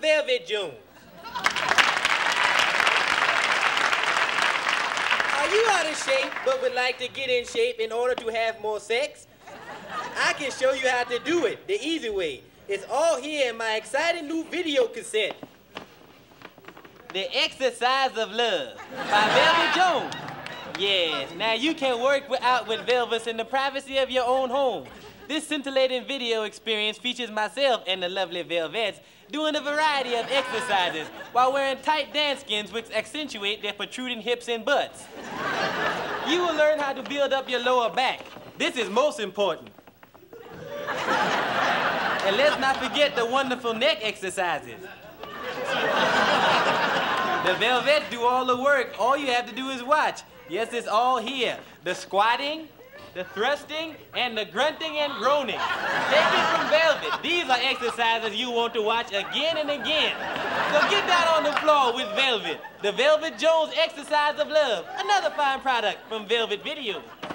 Velvet Jones. Are you out of shape but would like to get in shape in order to have more sex? I can show you how to do it the easy way. It's all here in my exciting new video cassette. The Exercise of Love by Velvet Jones. Yes, now you can work out with Velvets in the privacy of your own home. This scintillating video experience features myself and the lovely Velvettes doing a variety of exercises while wearing tight dance skins which accentuate their protruding hips and butts. You will learn how to build up your lower back. This is most important. And let's not forget the wonderful neck exercises. The Velvettes do all the work. All you have to do is watch. Yes, it's all here. The squatting, the thrusting, and the grunting and groaning. Take it from Velvet. These are exercises you want to watch again and again. So get down on the floor with Velvet. The Velvet Jones Exercise of Love. Another fine product from Velvet Video.